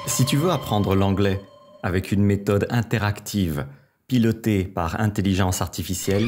Si tu veux apprendre l'anglais avec une méthode interactive pilotée par intelligence artificielle,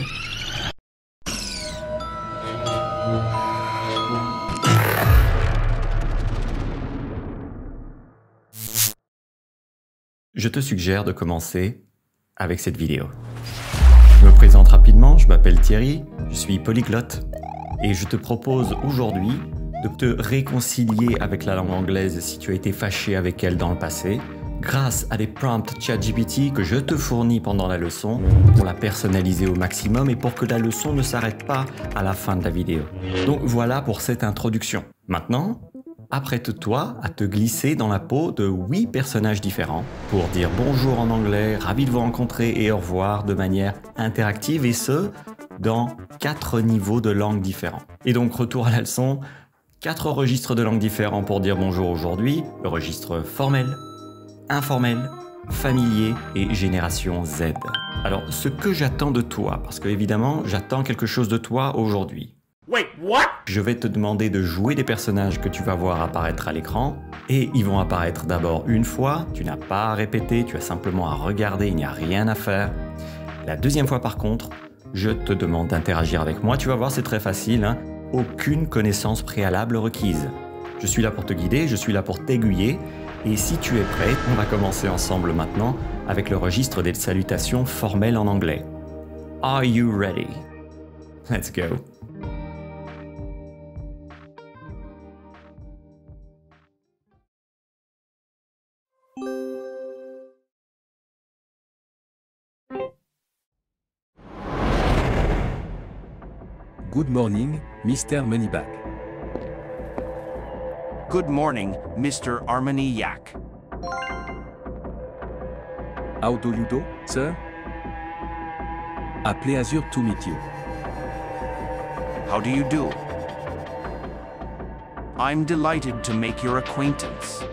je te suggère de commencer avec cette vidéo. Je me présente rapidement, je m'appelle Thierry, je suis polyglotte et je te propose aujourd'hui de te réconcilier avec la langue anglaise si tu as été fâché avec elle dans le passé, grâce à des prompts ChatGPT que je te fournis pendant la leçon pour la personnaliser au maximum et pour que la leçon ne s'arrête pas à la fin de la vidéo. Donc voilà pour cette introduction. Maintenant, apprête-toi à te glisser dans la peau de 8 personnages différents pour dire bonjour en anglais, ravi de vous rencontrer et au revoir de manière interactive et ce, dans 4 niveaux de langue différents. Et donc retour à la leçon, 4 registres de langue différents pour dire bonjour aujourd'hui, le registre formel, informel, familier et génération Z. Alors ce que j'attends de toi, parce que évidemment j'attends quelque chose de toi aujourd'hui. Wait, what? Je vais te demander de jouer des personnages que tu vas voir apparaître à l'écran et ils vont apparaître d'abord une fois, tu n'as pas à répéter, tu as simplement à regarder, il n'y a rien à faire. La deuxième fois par contre, je te demande d'interagir avec moi, tu vas voir c'est très facile, hein. Aucune connaissance préalable requise. Je suis là pour te guider, je suis là pour t'aiguiller et si tu es prêt, on va commencer ensemble maintenant avec le registre des salutations formelles en anglais. Are you ready? Let's go. Good morning, Mr. Moneyback. Good morning, Mr. Armagnac. How do you do, sir? A pleasure to meet you. How do you do? I'm delighted to make your acquaintance.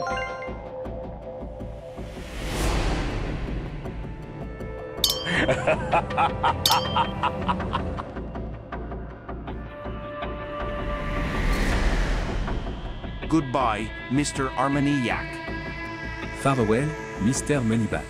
Goodbye, Mr. Armagnac. Farewell, Mr. Moneyback.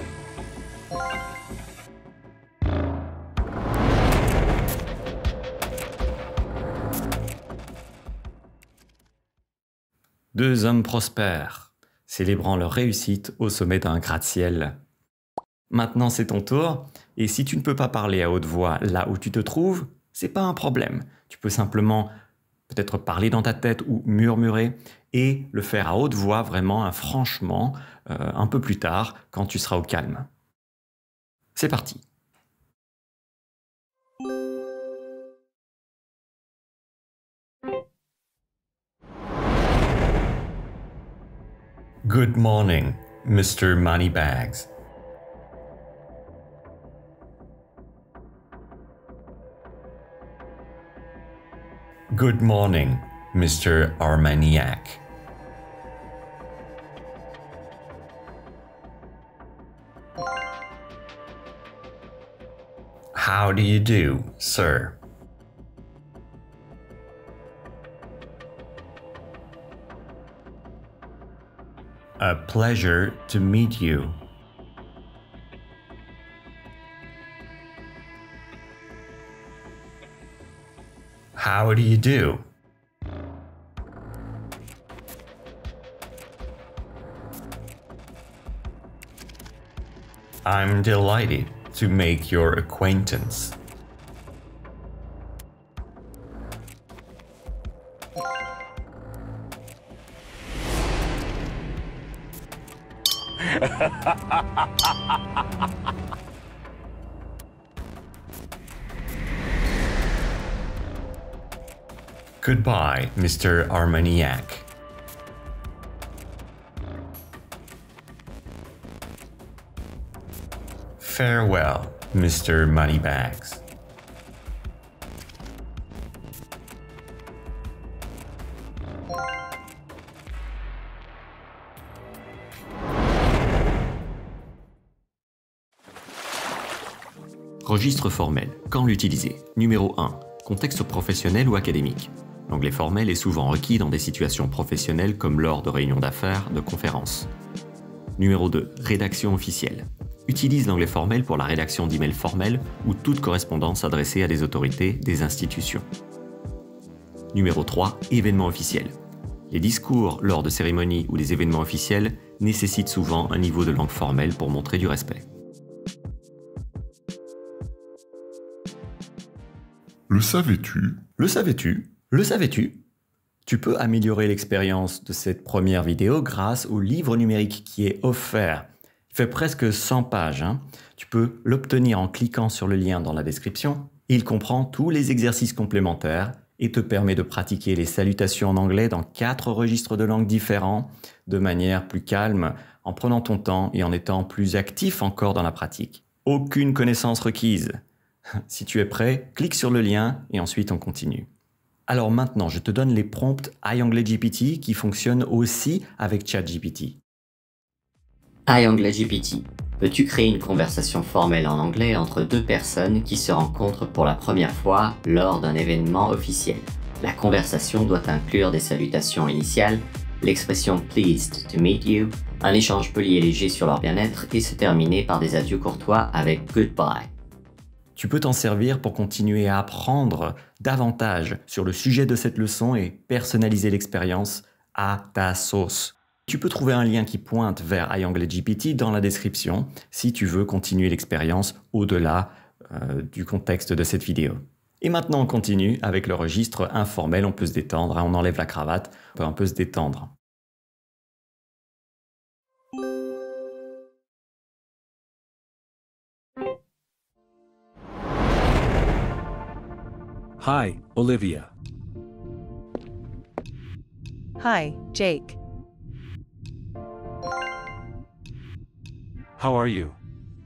Deux hommes prospères, célébrant leur réussite au sommet d'un gratte-ciel. Maintenant c'est ton tour, et si tu ne peux pas parler à haute voix là où tu te trouves, c'est pas un problème. Tu peux simplement peut-être parler dans ta tête ou murmurer, et le faire à haute voix vraiment, franchement, un peu plus tard, quand tu seras au calme. C'est parti. Good morning, Mr. Moneybags. Good morning, Mr. Armagnac. How do you do, sir? A pleasure to meet you. How do you do? I'm delighted to make your acquaintance. Goodbye, Mr. Armagnac. Farewell, Mr. Moneybags. Registre formel. Quand l'utiliser? Numéro 1. Contexte professionnel ou académique. L'anglais formel est souvent requis dans des situations professionnelles comme lors de réunions d'affaires, de conférences. Numéro 2. Rédaction officielle. Utilise l'anglais formel pour la rédaction d'emails formels ou toute correspondance adressée à des autorités, des institutions. Numéro 3. Événements officiels. Les discours lors de cérémonies ou des événements officiels nécessitent souvent un niveau de langue formelle pour montrer du respect. Le savais-tu? Le savais-tu? Le savais-tu? Tu peux améliorer l'expérience de cette première vidéo grâce au livre numérique qui est offert. Il fait presque 100 pages. Tu peux l'obtenir en cliquant sur le lien dans la description. Il comprend tous les exercices complémentaires et te permet de pratiquer les salutations en anglais dans 4 registres de langue différents de manière plus calme, en prenant ton temps et en étant plus actif encore dans la pratique. Aucune connaissance requise. Si tu es prêt, clique sur le lien et ensuite on continue. Alors maintenant, je te donne les prompts iAngleGPT qui fonctionnent aussi avec ChatGPT. iAngleGPT. Peux-tu créer une conversation formelle en anglais entre deux personnes qui se rencontrent pour la première fois lors d'un événement officiel? La conversation doit inclure des salutations initiales, l'expression « pleased to meet you », un échange poli et léger sur leur bien-être et se terminer par des adieux courtois avec « goodbye ». Tu peux t'en servir pour continuer à apprendre davantage sur le sujet de cette leçon et personnaliser l'expérience à ta sauce. Tu peux trouver un lien qui pointe vers iAngleGPT dans la description si tu veux continuer l'expérience au-delà du contexte de cette vidéo. Et maintenant on continue avec le registre informel, on peut se détendre, on enlève la cravate, on peut un peu se détendre. Hi, Olivia. Hi, Jake. How are you?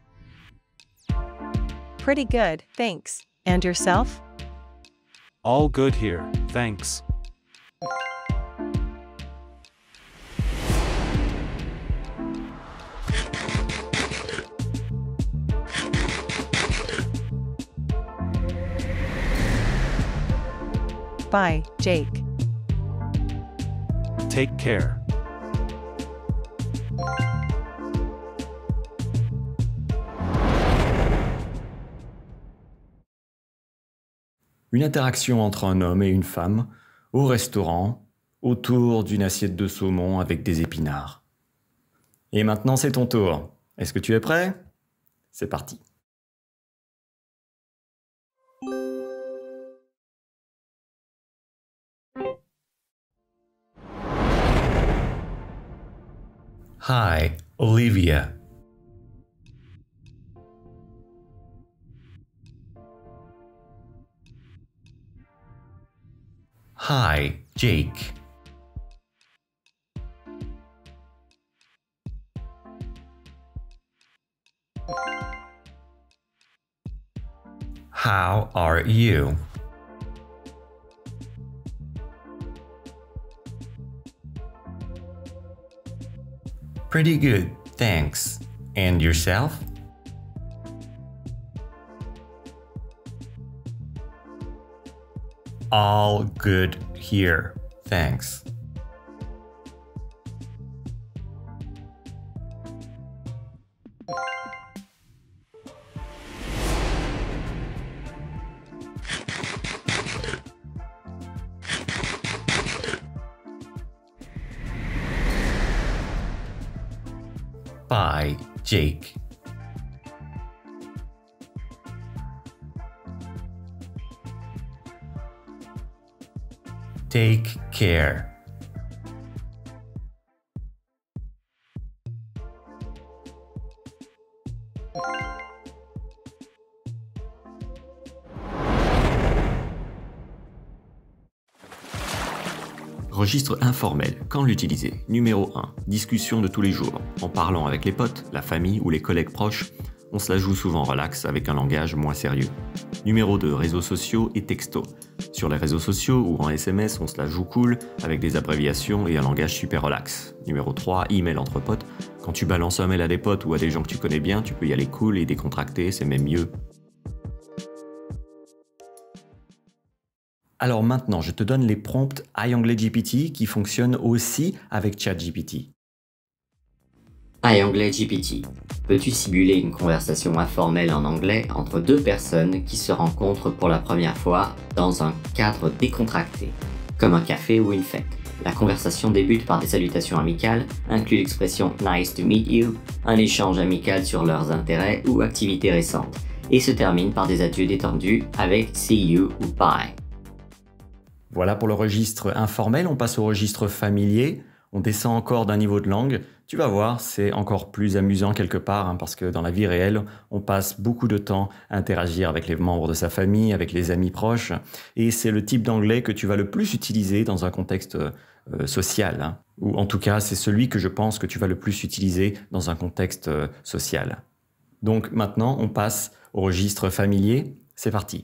Pretty good, thanks. And yourself? All good here, thanks. Bye, Jake. Take care. Une interaction entre un homme et une femme au restaurant autour d'une assiette de saumon avec des épinards. Et maintenant c'est ton tour. Est-ce que tu es prêt? C'est parti. Hi, Olivia. Hi, Jake. How are you? Pretty good, thanks. And yourself? All good here, thanks. Bye, Jake. Take care. Registre informel, quand l'utiliser? Numéro 1. Discussion de tous les jours. En parlant avec les potes, la famille ou les collègues proches, on se la joue souvent relax avec un langage moins sérieux. Numéro 2. Réseaux sociaux et textos. Sur les réseaux sociaux ou en SMS, on se la joue cool avec des abréviations et un langage super relax. Numéro 3. Email entre potes. Quand tu balances un mail à des potes ou à des gens que tu connais bien, tu peux y aller cool et décontracté, c'est même mieux. Alors maintenant, je te donne les prompts iAngleGPT qui fonctionnent aussi avec ChatGPT. iAnglais GPT. Peux-tu simuler une conversation informelle en anglais entre deux personnes qui se rencontrent pour la première fois dans un cadre décontracté, comme un café ou une fête? La conversation débute par des salutations amicales, inclut l'expression « nice to meet you », un échange amical sur leurs intérêts ou activités récentes, et se termine par des adieux détendus avec « see you » ou « bye ». Voilà pour le registre informel, on passe au registre familier. On descend encore d'un niveau de langue. Tu vas voir, c'est encore plus amusant quelque part, parce que dans la vie réelle, on passe beaucoup de temps à interagir avec les membres de sa famille, avec les amis proches. Et c'est le type d'anglais que tu vas le plus utiliser dans un contexte social. Ou en tout cas, c'est celui que je pense que tu vas le plus utiliser dans un contexte social. Donc maintenant, on passe au registre familier. C'est parti.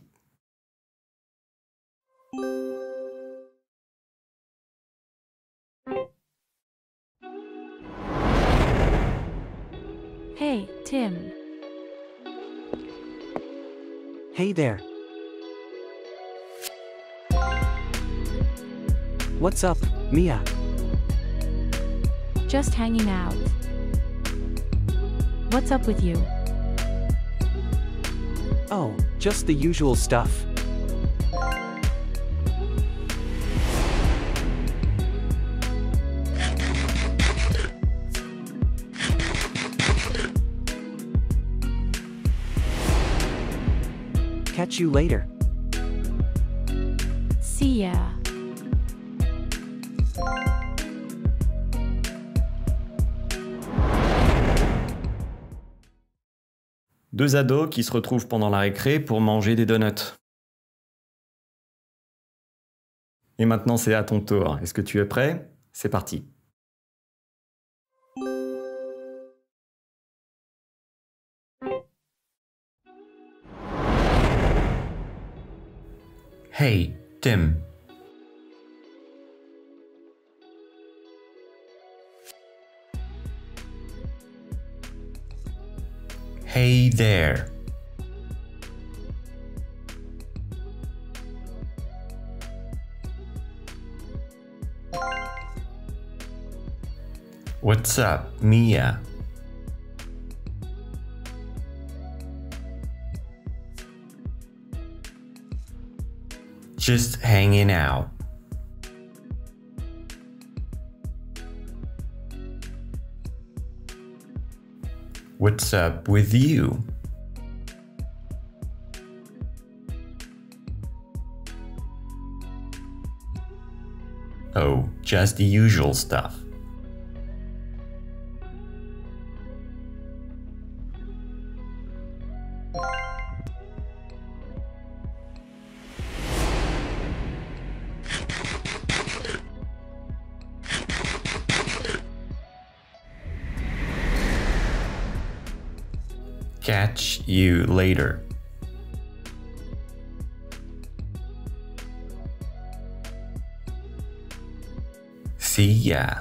Hey, Tim. Hey there. What's up, Mia? Just hanging out. What's up with you? Oh, just the usual stuff. Catch you later. See ya. Deux ados qui se retrouvent pendant la récré pour manger des donuts. Et maintenant, c'est à ton tour. Est-ce que tu es prêt? C'est parti. Hey, Tim. Hey there. What's up, Mia? Just hanging out. What's up with you? Oh, just the usual stuff. Catch you later. See ya.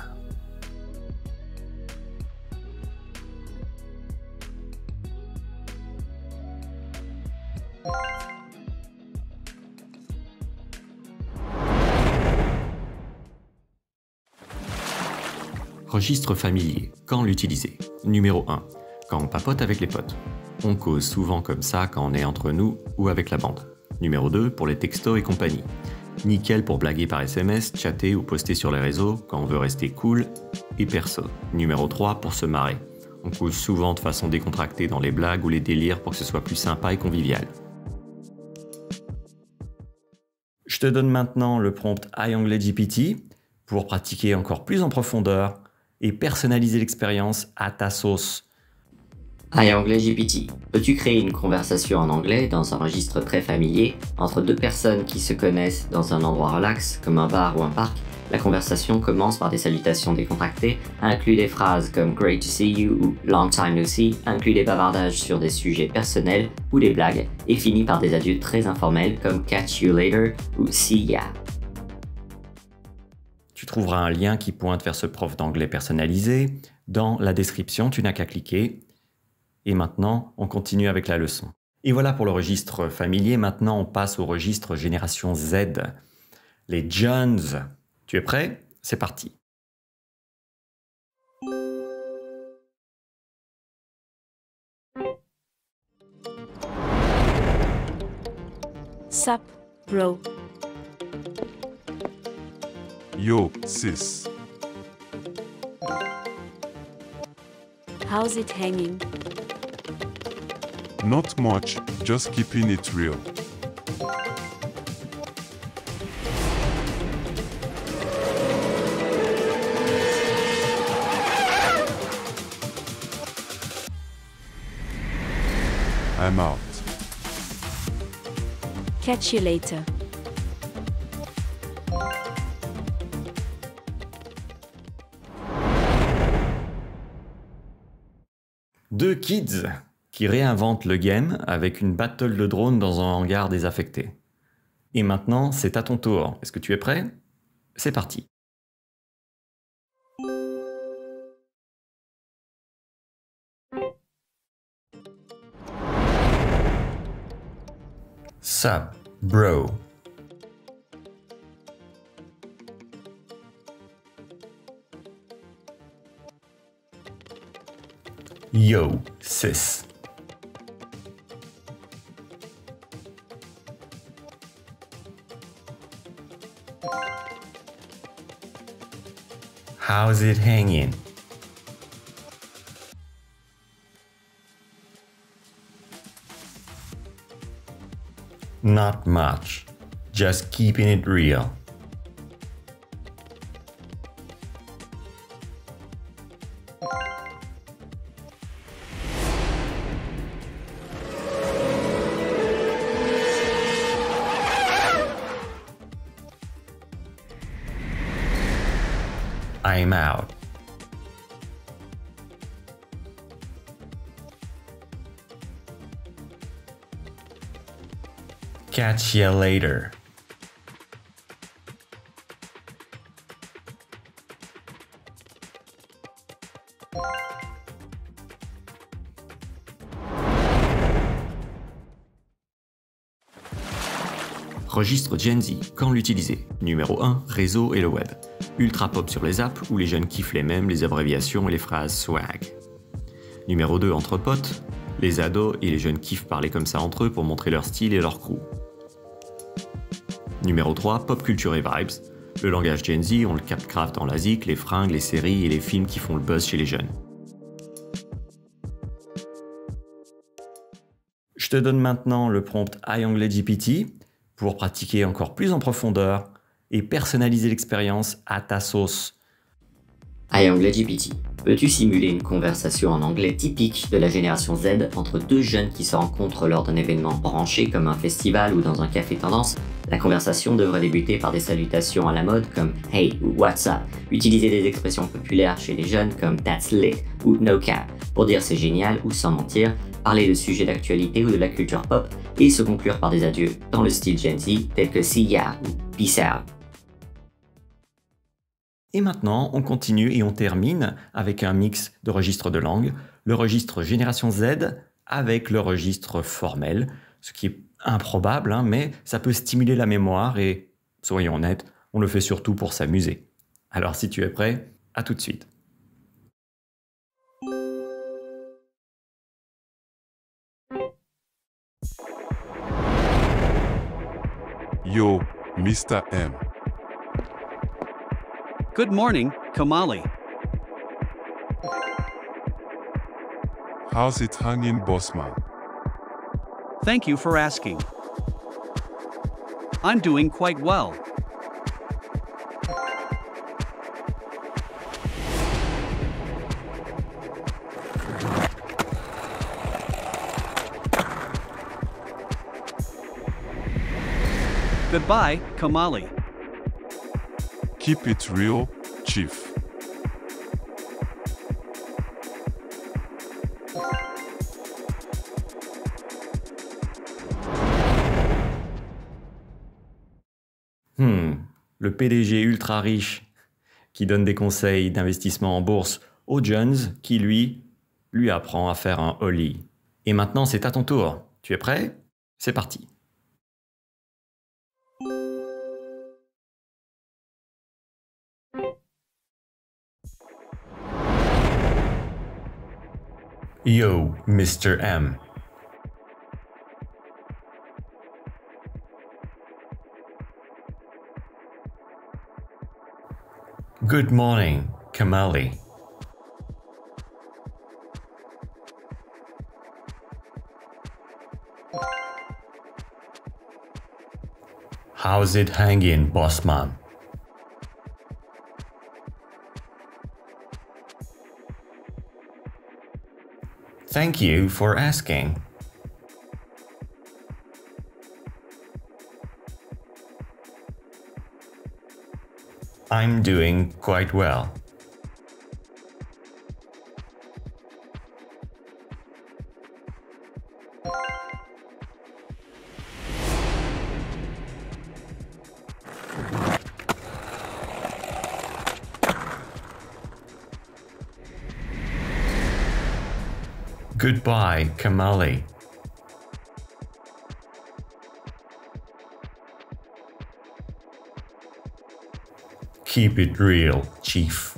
Registre familier. Quand l'utiliser? Numéro 1. Quand on papote avec les potes. On cause souvent comme ça quand on est entre nous ou avec la bande. Numéro 2. Pour les textos et compagnie. Nickel pour blaguer par SMS, chatter ou poster sur les réseaux quand on veut rester cool et perso. Numéro 3. Pour se marrer. On cause souvent de façon décontractée dans les blagues ou les délires pour que ce soit plus sympa et convivial. Je te donne maintenant le prompt iAnglais GPT pour pratiquer encore plus en profondeur et personnaliser l'expérience à ta sauce. iAnglais GPT. Peux-tu créer une conversation en anglais dans un registre très familier entre deux personnes qui se connaissent dans un endroit relax comme un bar ou un parc? La conversation commence par des salutations décontractées, inclut des phrases comme Great to see you ou Long time no see, inclut des bavardages sur des sujets personnels ou des blagues, et finit par des adieux très informels comme Catch you later ou See ya. Tu trouveras un lien qui pointe vers ce prof d'anglais personnalisé. Dans la description, tu n'as qu'à cliquer. Et maintenant, on continue avec la leçon. Et voilà pour le registre familier. Maintenant, on passe au registre génération Z. Les Jones. Tu es prêt? C'est parti. Sup, bro. Yo, sis. How's it hanging? Not much, just keeping it real. I'm out. Catch you later. Deux kids qui réinventent le game avec une battle de drones dans un hangar désaffecté. Et maintenant, c'est à ton tour. Est-ce que tu es prêt? C'est parti. Sup, bro. Yo, sis. How's it hanging? Not much, just keeping it real. I'm out. Catch ya later. Registre Gen Z, quand l'utiliser? Numéro 1, réseau et le web. Ultra pop sur les apps où les jeunes kiffent les mèmes, les abréviations et les phrases swag. Numéro 2, entre potes. Les ados et les jeunes kiffent parler comme ça entre eux pour montrer leur style et leur crew. Numéro 3, pop culture et vibes. Le langage Gen Z, on le capte grave dans la zik, les fringues, les séries et les films qui font le buzz chez les jeunes. Je te donne maintenant le prompt iAngleGPT pour pratiquer encore plus en profondeur et personnaliser l'expérience à ta sauce. iAngleGPT, peux-tu simuler une conversation en anglais typique de la génération Z entre deux jeunes qui se rencontrent lors d'un événement branché comme un festival ou dans un café tendance? La conversation devrait débuter par des salutations à la mode comme « Hey » ou « What's up », utiliser des expressions populaires chez les jeunes comme « That's lit » ou « No cap » pour dire « c'est génial » ou « sans mentir », parler de sujets d'actualité ou de la culture pop et se conclure par des adieux dans le style Gen Z tels que « See ya » ou « Peace out ». Et maintenant, on continue et on termine avec un mix de registres de langue, le registre Génération Z avec le registre formel, ce qui est improbable, mais ça peut stimuler la mémoire et, soyons honnêtes, on le fait surtout pour s'amuser. Alors si tu es prêt, à tout de suite. Yo, Mr. M. Good morning, Kamali. How's it hanging, bossman? Thank you for asking. I'm doing quite well. Goodbye, Kamali. Keep it real, Chief. Le PDG ultra riche qui donne des conseils d'investissement en bourse aux jeunes qui, lui apprend à faire un ollie. Et maintenant, c'est à ton tour. Tu es prêt? C'est parti. Yo, Mr. M. Good morning, Kamali. How's it hanging, bossman? Thank you for asking. I'm doing quite well. Goodbye, Kamali. Keep it real, Chief.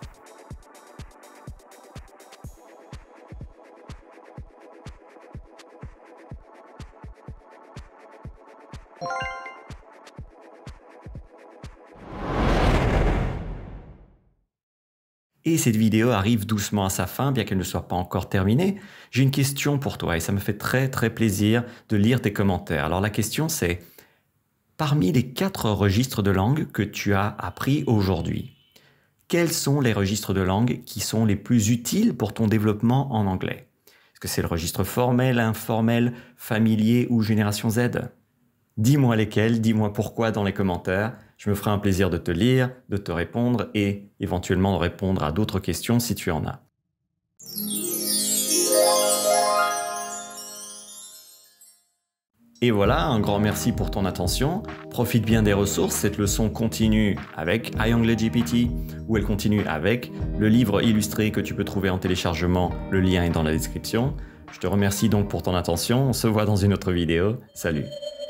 Et cette vidéo arrive doucement à sa fin, bien qu'elle ne soit pas encore terminée. J'ai une question pour toi et ça me fait très plaisir de lire tes commentaires. Alors la question c'est, parmi les 4 registres de langue que tu as appris aujourd'hui, quels sont les registres de langue qui sont les plus utiles pour ton développement en anglais? Est-ce que c'est le registre formel, informel, familier ou génération Z? Dis-moi lesquels, dis-moi pourquoi dans les commentaires. Je me ferai un plaisir de te lire, de te répondre et éventuellement de répondre à d'autres questions si tu en as. Et voilà, un grand merci pour ton attention. Profite bien des ressources. Cette leçon continue avec iAngleGPT ou elle continue avec le livre illustré que tu peux trouver en téléchargement. Le lien est dans la description. Je te remercie donc pour ton attention. On se voit dans une autre vidéo. Salut!